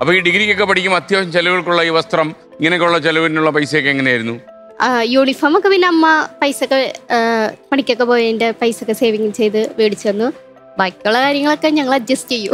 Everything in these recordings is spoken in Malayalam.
അപ്പൊ ഈ ഡിഗ്രിക്കൊക്കെ പഠിക്കുമ്പോൾ അത്യാവശ്യം ചെലവുകൾക്കുള്ള ഈ വസ്ത്രം ഇങ്ങനെയൊക്കെയുള്ള ചെലവിനുള്ള പൈസയൊക്കെ എങ്ങനെയായിരുന്നു? യൂണിഫോം ഒക്കെ പിന്നെ അമ്മ പൈസ ഒക്കെ പണിക്കൊക്കെ പോയതിന്റെ പൈസ ഒക്കെ സേവിങ് ചെയ്ത് മേടിച്ചു തന്നു. ബാക്കിയുള്ള കാര്യങ്ങളൊക്കെ ഞങ്ങൾ അഡ്ജസ്റ്റ് ചെയ്യും.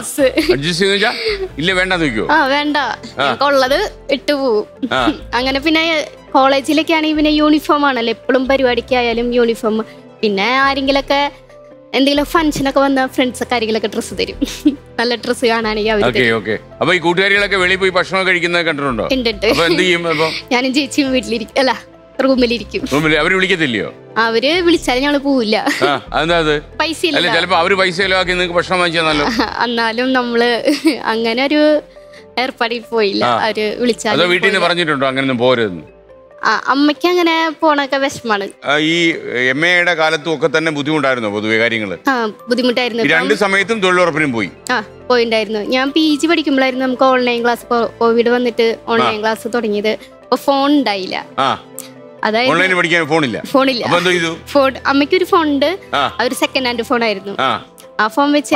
വേണ്ട ഉള്ളത് ഇട്ടു പോവും. അങ്ങനെ പിന്നെ കോളേജിലൊക്കെ ആണെങ്കിൽ പിന്നെ യൂണിഫോം ആണല്ലോ, എപ്പോഴും പരിപാടിക്കായാലും യൂണിഫോം. പിന്നെ ആരെങ്കിലൊക്കെ എന്തെങ്കിലും ഫംഗ്ഷനൊക്കെ വന്ന ഫ്രണ്ട്സൊക്കെ ആരെങ്കിലൊക്കെ ഡ്രസ്സ് തരും, നല്ല ഡ്രസ്സ് കാണാനെങ്കിൽ. അപ്പൊ ഈ കൂട്ടുകാരികളൊക്കെ വെളിയിൽ പോയി ഭക്ഷണം കഴിക്കുന്നത് കണ്ടിട്ടുണ്ടോ? ഞാനും ചേച്ചിയും വീട്ടിലിരിക്കും, അല്ല റൂമിലിരിക്കും. അവര് വിളിക്കത്തില്ലയോ? അവര് വിളിച്ചാലും ഞങ്ങള് പോവില്ല, പൈസ ഇല്ല. ചിലപ്പോ അവര് പൈസ ഭക്ഷണം വാങ്ങിച്ചാലോ. എന്നാലും നമ്മള് അങ്ങനെ ഒരു ഏർപ്പാടിൽ പോയില്ല. അവര് വിളിച്ചാലും വീട്ടിൽ നിന്ന് പറഞ്ഞിട്ടുണ്ടോ അങ്ങനെ പോരുതെന്ന്? അമ്മയ്ക്ക് അങ്ങനെ പോണൊക്കെ വിഷമാണ്. ഈ MA-യുടെ കാലത്തും ഒക്കെ തന്നെ ബുദ്ധിമുട്ടായിരുന്നോ പൊതുവെ കാര്യങ്ങള്? ബുദ്ധിമുട്ടായിരുന്നു. രണ്ട് സമയത്തും തൊഴിലുറപ്പിനും പോയിണ്ടായിരുന്നു. ഞാൻ PG പഠിക്കുമ്പോഴായിരുന്നു നമുക്ക് ഓൺലൈൻ ക്ലാസ്, കോവിഡ് വന്നിട്ട് ഓൺലൈൻ ക്ലാസ് തുടങ്ങിയത്. അപ്പൊ ഫോൺ ഉണ്ടായില്ല. അതായത് ഫോണില്ല. അമ്മയ്ക്ക് ഒരു ഫോൺ ഉണ്ട്, അതൊരു സെക്കൻഡ് ഹാൻഡ് ഫോൺ ആയിരുന്നു. ആ ഫോൺ വെച്ച്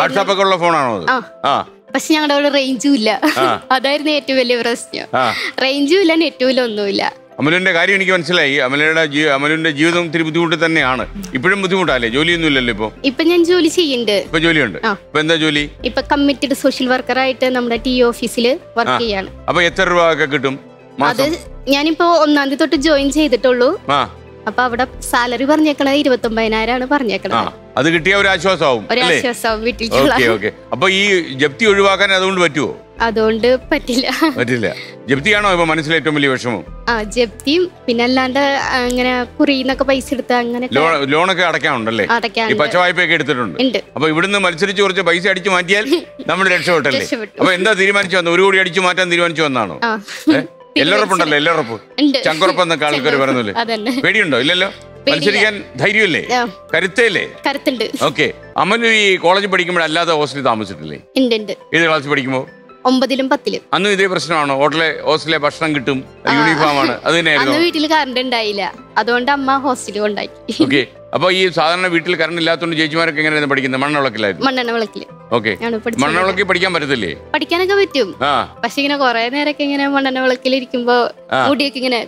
പക്ഷെ ഞങ്ങളുടെ അവിടെ റേഞ്ചും ഇല്ല. അതായിരുന്നു ഏറ്റവും വലിയ പ്രശ്നം. റേഞ്ചും ഇല്ല, നെറ്റും ഇല്ല, ഒന്നുമില്ല. അമലുവിന്റെ കാര്യം എനിക്ക് മനസ്സിലായി. അമലുവിന്റെ ജീവിതം ഇത്തിരി ബുദ്ധിമുട്ട് തന്നെയാണ്. ഇപ്പോഴും ബുദ്ധിമുട്ടല്ലേ? ജോലിയൊന്നും ഇല്ലല്ലോ ഇപ്പൊ? ഞാൻ ജോലി ചെയ്യുന്നുണ്ട്. ഇപ്പൊ ജോലിയുണ്ട്. ഇപ്പൊ എന്താ ജോലി? ഇപ്പൊ കമ്മിറ്റഡ് സോഷ്യൽ വർക്കർ ആയിട്ട് നമ്മുടെ TO ഓഫീസിൽ വർക്ക് ചെയ്യാണ്. അപ്പൊ എത്ര രൂപ ഒക്കെ കിട്ടും? അത് ഞാനിപ്പോ 1-ാം തീയതി തൊട്ട് ജോയിൻ ചെയ്തിട്ടുള്ളൂ. അപ്പൊ അവിടെ സാലറി പറഞ്ഞേക്കണത് 29,000 പറഞ്ഞേക്കണത്. അത് കിട്ടിയ ഒരു ആശ്വാസമാവും. വീട്ടിൽ. അപ്പൊ ഈ ജപ്തി ഒഴിവാക്കാൻ അതുകൊണ്ട് പറ്റുമോ? അതുകൊണ്ട് പറ്റില്ല. ജപ്തിയാണോ ഇപ്പൊ മനസ്സിലെ ഏറ്റവും വലിയ വിഷമം? ജപ്തിയും പിന്നെ അല്ലാണ്ട് അങ്ങനെ കുറിന്നൊക്കെ പൈസ എടുത്ത് അങ്ങനെ ലോണൊക്കെ അടയ്ക്കാനുണ്ടല്ലേ? ഈ പച്ചവായ്പയൊക്കെ എടുത്തിട്ടുണ്ട്. അപ്പൊ ഇവിടുന്ന് മത്സരിച്ച് കുറച്ച് പൈസ അടിച്ചു മാറ്റിയാൽ നമ്മൾ രക്ഷപ്പെട്ടല്ലേ? അപ്പൊ എന്താ തീരുമാനിച്ചു വന്നു? 1 കോടി അടിച്ചു മാറ്റാൻ തീരുമാനിച്ചു വന്നാണോ? എല്ലുറപ്പുണ്ടല്ലോ, എല്ലുറപ്പ്, ചങ്കുറപ്പെന്നൊക്കെ ആൾക്കാർ പറയുന്നല്ലേ? പേടിയുണ്ടോ? ഇല്ലല്ലോ. മത്സരിക്കാൻ ധൈര്യമല്ലേ? കരുത്തല്ലേ? കരുത്തുണ്ട്. ഓക്കെ. അമ്മ ഈ കോളേജിൽ പഠിക്കുമ്പോഴല്ലാതെ ഹോസ്റ്റലിൽ താമസിച്ചിട്ടില്ലേ? ഏത് ക്ലാസ്സിൽ പഠിക്കുമ്പോ? 9-ലും 10-ലും. അന്ന് ഇതേ പ്രശ്നമാണോ? ഹോസ്റ്റലിലെ ഭക്ഷണം കിട്ടും, യൂണിഫോം ആണ്, അത് തന്നെയായിരുന്നു. വീട്ടിൽ കറണ്ട് ഉണ്ടായില്ല, അതുകൊണ്ട് അമ്മ ഹോസ്റ്റലിൽ കൊണ്ടാക്കി. ഓക്കെ. അപ്പൊ ഈ സാധാരണ വീട്ടിൽ കറണ്ട് ഇല്ലാത്തതുകൊണ്ട് ചേച്ചിമാരൊക്കെ എങ്ങനെയായിരുന്നു പഠിക്കുന്നത്? മണ്ണെണ്ണവിളക്കിലായിരുന്നു? മണ്ണെണ്ണവിളക്കില്. ഓക്കെ. മണ്ണെണ്ണവിളക്കിൽ പഠിക്കാൻ പറ്റത്തില്ലേ? പഠിക്കാനൊക്കെ പറ്റും, പക്ഷെ ഇങ്ങനെ കുറെ നേരമൊക്കെ ഇങ്ങനെ മണ്ണെണ്ണവിളക്കിലിരിക്കുമ്പോ മുടിയൊക്കെ ഇങ്ങനെ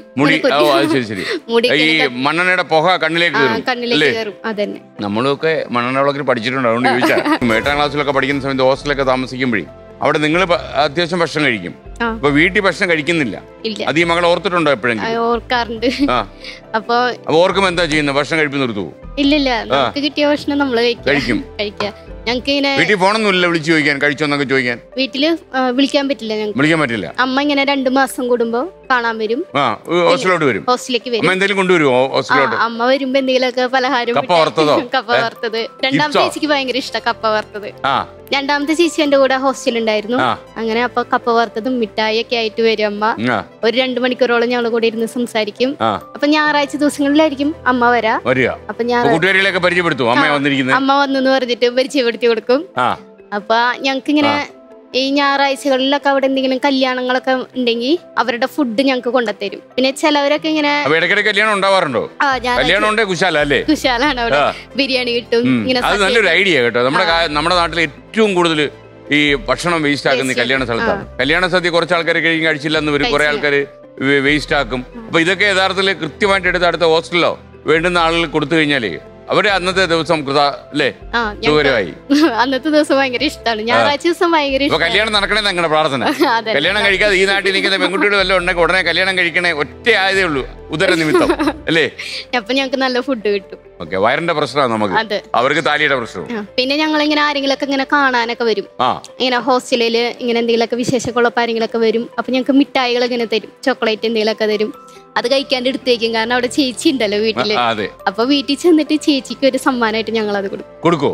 ഈ മണ്ണെണ്ണയുടെ പുക കണ്ണിലേക്ക് കയറും. അതന്നെ. നമ്മളൊക്കെ മണ്ണെണ്ണവിളക്കിൽ പഠിച്ചിട്ടുണ്ട്, അതുകൊണ്ട് ചോദിച്ചാൽ. 8-ാം ക്ലാസ്സിലൊക്കെ പഠിക്കുന്ന സമയത്ത് ഹോസ്റ്റലൊക്കെ താമസിക്കുമ്പോഴേ അവിടെ നിങ്ങൾ അത്യാവശ്യം ഭക്ഷണം കഴിക്കും. അപ്പൊ വീട്ടിൽ ഭക്ഷണം കഴിക്കുന്നില്ല. അത് ഈ മകൾ ഓർത്തിട്ടുണ്ടോ എപ്പോഴെങ്കിലും? ഓർക്കാറുണ്ട്. അപ്പൊ ഓർക്കുമ്പോ എന്താ ചെയ്യുന്നത്? ഭക്ഷണം കഴിപ്പ് നിർത്തുവോ? ഇല്ലില്ല, നമുക്ക് കിട്ടിയ ഭക്ഷണം നമ്മള് കഴിക്കും. ഞങ്ങൾക്ക് ഇങ്ങനെ വീട്ടിൽ ഫോണൊന്നുമില്ല വിളിച്ചു ചോദിക്കാൻ, കഴിച്ചോന്നൊക്കെ ചോദിക്കാൻ? വീട്ടില് വിളിക്കാൻ പറ്റില്ല. വിളിക്കാൻ പറ്റില്ല. അമ്മ ഇങ്ങനെ 2 മാസം കൂടുമ്പോ കാണാൻ വരും, ഹോസ്റ്റലിലോട്ട് വരും. ഹോസ്റ്റലിലേക്ക് വരും. എന്തെങ്കിലും കൊണ്ടുവരുമോ ഹോസ്റ്റലിലോട്ട്? അമ്മ വരുമ്പോ എന്തെങ്കിലുമൊക്കെ പലഹാരം, കപ്പ വറുത്തത്. രണ്ടാമത്തെ ചേച്ചിക്ക് ഭയങ്കര ഇഷ്ടം കപ്പ വറുത്തത്. രണ്ടാമത്തെ ചേച്ചി എന്റെ കൂടെ ഹോസ്റ്റലിൽ ഉണ്ടായിരുന്നു. അങ്ങനെ അപ്പൊ കപ്പ വറുത്തതും മിഠായി ഒക്കെ ആയിട്ട് വരും അമ്മ. ഒരു 2 മണിക്കൂറോളം ഞങ്ങൾ കൂടെ ഇരുന്ന് സംസാരിക്കും. അപ്പൊ ഞായറാഴ്ച ദിവസങ്ങളിലായിരിക്കും അമ്മ വരാ. അപ്പൊ ഞാൻ അമ്മ വന്നു പറഞ്ഞിട്ട് പരിചയപ്പെടുത്തി കൊടുക്കും. അപ്പൊ ഞങ്ങക്ക് ഇങ്ങനെ ഈ ഞായറാഴ്ചകളിലൊക്കെ അവിടെ എന്തെങ്കിലും കല്യാണങ്ങളൊക്കെ ഉണ്ടെങ്കിൽ അവരുടെ ഫുഡ് ഞങ്ങക്ക് കൊണ്ടുത്തരും. പിന്നെ ചിലവരൊക്കെ ഇങ്ങനെ കല്യാണം ഉണ്ടാവാറുണ്ടോ? കുശാലാണ്, അവിടെ ബിരിയാണി കിട്ടും. ഇങ്ങനെ നല്ലൊരു ഐഡിയ കേട്ടോ. നമ്മുടെ നാട്ടിൽ ഏറ്റവും കൂടുതൽ ഈ ഭക്ഷണം വേസ്റ്റ് ആക്കുന്ന കല്യാണ സ്ഥലത്താണ്. കല്യാണ സദ്യ കുറച്ച് ആൾക്കാർ കഴിച്ചില്ലെന്ന് വരും, കുറെ ആൾക്കാർ വേസ്റ്റ് ആക്കും. അപ്പൊ ഇതൊക്കെ യഥാർത്ഥത്തിൽ കൃത്യമായിട്ട് എടുത്ത് അടുത്ത ഹോസ്റ്റലിലോ വേണ്ടുന്ന ആളുകൾ കൊടുത്തു കഴിഞ്ഞാലേ അവര് അന്നത്തെ ദിവസം സുഖകരമായി. അന്നത്തെ ദിവസം ഭയങ്കര ഇഷ്ടമാണ്. ഞായറാഴ്ച ദിവസം ഭയങ്കര ഇഷ്ടം. കല്യാണം നടക്കണേ ഞങ്ങളുടെ പ്രാർത്ഥന. കല്യാണം കഴിക്കാതെ ഈ നാട്ടിൽ നിൽക്കുന്ന പെൺകുട്ടികൾ വല്ലതും ഉണ്ടെങ്കിൽ ഉടനെ കല്യാണം കഴിക്കണേ, ഒറ്റ ആയതേ ഉള്ളൂ, ഉദര നിമിത്തം അല്ലേ? അപ്പൊ ഞങ്ങൾക്ക് നല്ല ഫുഡ് കിട്ടും. ഓക്കെ. വയറിന്റെ പ്രശ്നമാണ് നമുക്ക്, അവർക്ക് താലിയുടെ പ്രശ്നം. പിന്നെ ഞങ്ങൾ ഇങ്ങനെ ആരെങ്കിലൊക്കെ ഇങ്ങനെ കാണാനൊക്കെ വരും. ഇങ്ങനെ ഹോസ്റ്റലില് ഇങ്ങനെ എന്തെങ്കിലുമൊക്കെ വിശേഷങ്ങളുള്ള ആരെങ്കിലൊക്കെ വരും. അപ്പൊ ഞങ്ങൾക്ക് മിഠായികൾ ഇങ്ങനെ തരും, ചോക്ലേറ്റ് എന്തെങ്കിലുമൊക്കെ തരും. അത് കഴിക്കാണ്ട് എടുത്തേക്കും, കാരണം അവിടെ ചേച്ചി ഉണ്ടല്ലോ വീട്ടില്. അപ്പൊ വീട്ടിൽ ചെന്നിട്ട് ചേച്ചിക്ക് ഒരു സമ്മാനമായിട്ട് ഞങ്ങൾ അത് കൊടുക്കും.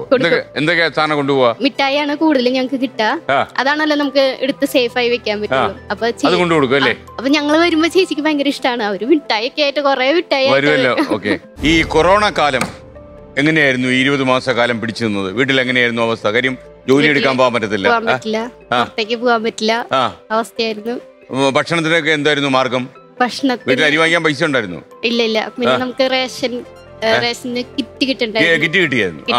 മിഠായിയാണ് കൂടുതൽ ഞങ്ങൾക്ക് കിട്ടുക. അതാണല്ലോ നമുക്ക് എടുത്ത് സേഫ് ആയി വെക്കാൻ പറ്റുള്ളൂ. അപ്പൊ ഞങ്ങള് വരുമ്പോ ചേച്ചിക്ക് ഭയങ്കര ഇഷ്ടമാണ്. അവര് മിഠായി ഒക്കെ ആയിട്ട് കുറെ മിഠായി. ഈ കൊറോണ കാലം എങ്ങനെയായിരുന്നു? 20 മാസക്കാലം പിടിച്ചു നിന്നത് വീട്ടിൽ എങ്ങനെയായിരുന്നു അവസ്ഥ? കാര്യം ജോലി എടുക്കാൻ പോകാൻ പറ്റത്തില്ല, പുറത്തേക്ക് പോകാൻ പറ്റില്ല അവസ്ഥയായിരുന്നു. ഭക്ഷണത്തിനൊക്കെ എന്തായിരുന്നു മാർഗം? വീട്ടിൽ അരി വാങ്ങിക്കാൻ പൈസ ഉണ്ടായിരുന്നു? ഇല്ല. പിന്നെ നമുക്ക് റേഷന് കിറ്റ്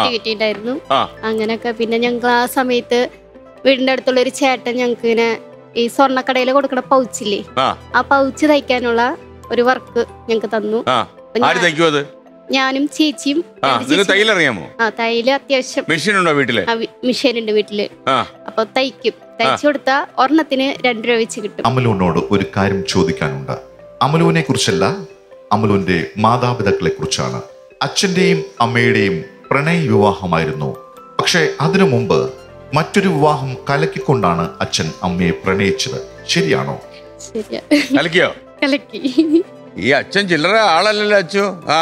കിട്ടിയിട്ടുണ്ടായിരുന്നു. അങ്ങനെയൊക്കെ. പിന്നെ ഞങ്ങൾ ആ സമയത്ത് വീടിന്റെ അടുത്തുള്ള ഒരു ചേട്ടൻ ഞങ്ങൾക്ക് ഇങ്ങനെ ഈ സ്വർണ്ണക്കടയിൽ കൊടുക്കണ പൗച്ചില്ലേ, ആ പൗച്ച് തയ്ക്കാനുള്ള ഒരു വർക്ക് ഞങ്ങക്ക് തന്നു. ഞാനും ചേച്ചിയും. തയ്യല് അത്യാവശ്യം മെഷീൻ ഉണ്ട് വീട്ടില്. അപ്പൊ തയ്ച്ചു കൊടുത്താ ഒരെണ്ണത്തിന് 2 രൂപ വെച്ച് കിട്ടും. അമലുവിനോട് ഒരു കാര്യം ചോദിക്കാനുണ്ട്. അമലുവിനെ കുറിച്ചല്ല, അമലുവിന്റെ മാതാപിതാക്കളെ കുറിച്ചാണ്. അച്ഛന്റെയും അമ്മയുടെയും പ്രണയ വിവാഹമായിരുന്നു. പക്ഷെ അതിനു മുമ്പ് മറ്റൊരു വിവാഹം കലക്കിക്കൊണ്ടാണ് അച്ഛൻ അമ്മയെ പ്രണയിച്ചത്. ശരിയാണോ? കലക്കിയോ? കലക്കി. ഈ അച്ഛൻ ചില്ലറ ആളല്ലല്ലോ അച്ഛോ.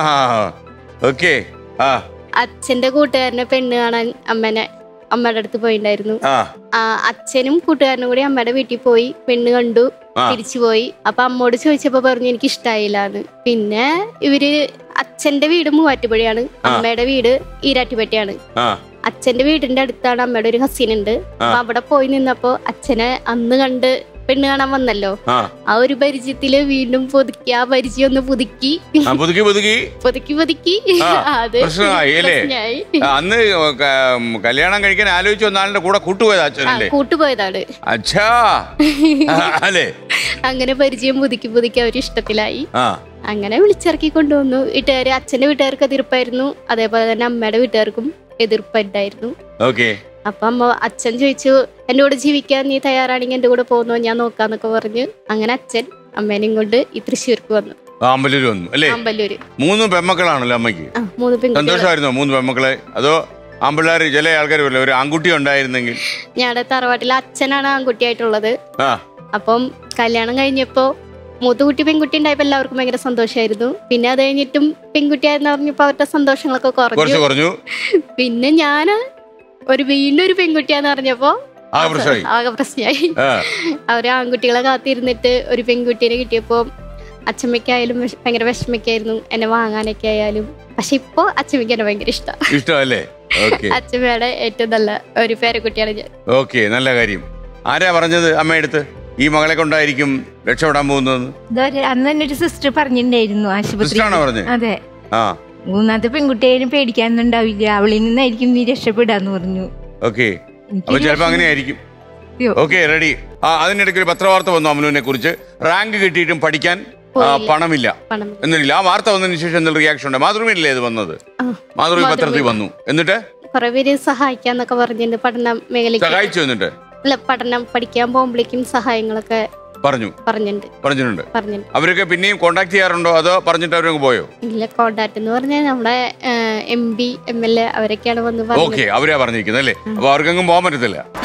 അച്ഛന്റെ കൂട്ടുകാരനെ പെണ്ണ് കാണാൻ അമ്മയുടെ അടുത്ത് പോയിണ്ടായിരുന്നു. അച്ഛനും കൂട്ടുകാരനും കൂടി അമ്മയുടെ വീട്ടിൽ പോയി പെണ്ണ് കണ്ടു, തിരിച്ചു പോയി. അപ്പൊ അമ്മോട് ചോദിച്ചപ്പോ പറഞ്ഞു എനിക്ക് ഇഷ്ടായില്ലാന്ന്. പിന്നെ ഇവര് അച്ഛന്റെ വീട് മൂവാറ്റുപുഴയാണ്, അമ്മയുടെ വീട് ഈരാറ്റുപേട്ടയാണ്. അച്ഛന്റെ വീടിന്റെ അടുത്താണ് അമ്മയുടെ ഒരു കസിൻ ഉണ്ട്. അപ്പൊ അവിടെ പോയി നിന്നപ്പോ അച്ഛനെ അന്ന് കണ്ട് പെണ്ണ് കാണാൻ വന്നല്ലോ, ആ ഒരു പരിചയത്തില് വീണ്ടും പുതുക്കി, ആ പരിചയം ഒന്ന് പുതുക്കി. അത് അന്ന് കല്യാണം കഴിക്കാൻ ആലോചിച്ചു വന്നാളിന്റെ കൂടെ കൂട്ടുപോയതാണ്. അങ്ങനെ പരിചയം പുതുക്കി അവര് ഇഷ്ടത്തിലായി. അങ്ങനെ വിളിച്ചിറക്കി കൊണ്ടുവന്നു. വീട്ടുകാര്, അച്ഛന്റെ വീട്ടുകാർക്ക് എതിർപ്പായിരുന്നു, അതേപോലെ തന്നെ അമ്മയുടെ വീട്ടുകാർക്കും എതിർപ്പുണ്ടായിരുന്നു. അപ്പൊ അച്ഛൻ ചോദിച്ചു എന്റെ കൂടെ ജീവിക്കാൻ നീ തയ്യാറാണെങ്കിൽ എന്റെ കൂടെ പോകുന്നോ, ഞാൻ നോക്കാന്നൊക്കെ പറഞ്ഞു. അങ്ങനെ അച്ഛൻ അമ്മേനെയും കൊണ്ട് ഈ തൃശ്ശൂർക്ക് വന്നു. അമ്പലൂര് വന്നു അല്ലേ? അമ്പലൂര്. 3 പെൺമക്കളാണല്ലോ അമ്മയ്ക്ക്? 3 പെൺകുട്ടികൾ. സന്തോഷമായിരുന്നോ 3 പെൺമക്കളെ? അതോ ആമ്പിള്ളേര് ചില ആൾക്കാർ ഒരു ആൺകുട്ടി ഉണ്ടായിരുന്നെങ്കിൽ? ഞങ്ങളുടെ തറവാട്ടിൽ അച്ഛനാണ് ആൺകുട്ടിയായിട്ടുള്ളത്. അപ്പം കല്യാണം കഴിഞ്ഞപ്പോ മൂത്തുകുട്ടി പെൺകുട്ടി ഉണ്ടായപ്പോ എല്ലാവർക്കും ഭയങ്കര സന്തോഷമായിരുന്നു. പിന്നെ അത് കഴിഞ്ഞിട്ടും പെൺകുട്ടിയായെന്ന് പറഞ്ഞപ്പോ അവരുടെ സന്തോഷങ്ങളൊക്കെ കുറഞ്ഞു. പിന്നെ ഞാന് വീണ്ടും ഒരു പെൺകുട്ടിയാന്ന് പറഞ്ഞപ്പോ ആകെ പ്രശ്നമായി. അവര് ആൺകുട്ടികളെ കാത്തിരുന്നിട്ട് ഒരു പെൺകുട്ടീനെ കിട്ടിയപ്പോ അച്ഛമ്മയ്ക്കായാലും ഭയങ്കര വിഷമയ്ക്കായിരുന്നു, എന്നെ വാങ്ങാനൊക്കെ ആയാലും. പക്ഷെ ഇപ്പൊ അച്ഛമ്മയ്ക്ക് എന്നെ ഭയങ്കര ഇഷ്ടമല്ലേ? അച്ഛമ്മയുടെ ഏറ്റവും നല്ല ഒരു പേരക്കുട്ടിയാണ് ഞാൻ. നല്ല കാര്യം. ആരാ പറഞ്ഞത് അമ്മയടുത്ത് ഈ മകളെ കൊണ്ടായിരിക്കും രക്ഷപ്പെടാൻ പോകുന്നത്? അന്ന് തന്നെ ഒരു സിസ്റ്റർ പറഞ്ഞിട്ടുണ്ടായിരുന്നു ആശുപത്രി. അതെ, 3ാമത്തെ പെൺകുട്ടിയായാലും പേടിക്കാനൊന്നും ഉണ്ടാവില്ല, അവളിൽ നിന്നായിരിക്കും നീ രക്ഷപ്പെടാന്ന് പറഞ്ഞു. ചിലപ്പോ അങ്ങനെയായിരിക്കും. റെഡി. അതിനിടയ്ക്ക് ഒരു പത്രവാർത്ത വന്നു അമലുവിനെ കുറിച്ച്. റാങ്ക് കിട്ടിയിട്ടും പഠിക്കാൻ പണമില്ല എന്നില്ല. ആ വാർത്ത വന്നതിന് ശേഷം എന്തെങ്കിലും റിയാക്ഷൻ ഉണ്ട്? മാതൃഭൂമിയിലല്ലേ ഇത് വന്നത്? മാതൃഭൂമി പത്രത്തിൽ വന്നു. എന്നിട്ട് കുറെ പേര് സഹായിക്കാന്നൊക്കെ പറഞ്ഞിട്ടുണ്ട്. പഠന മേഖലയ്ക്ക് സഹായിച്ചു. എന്നിട്ട് പഠിക്കാൻ പോകുമ്പോഴേക്കും സഹായങ്ങളൊക്കെ പറഞ്ഞിട്ടുണ്ട്. അവരൊക്കെ പിന്നെയും കോണ്ടാക്ട് ചെയ്യാറുണ്ടോ, അതോ പറഞ്ഞിട്ട് അവരൊക്കെ പോയോ? ഇല്ല, കോണ്ടാക്ട് എന്ന് പറഞ്ഞാൽ നമ്മുടെ MP MLA അവരൊക്കെയാണ് വന്ന് പറഞ്ഞത്. അവരാ പറഞ്ഞിരിക്കുന്നത് അല്ലേ? അപ്പൊ അവർക്കെങ്ങും പോകാൻ പറ്റത്തില്ല.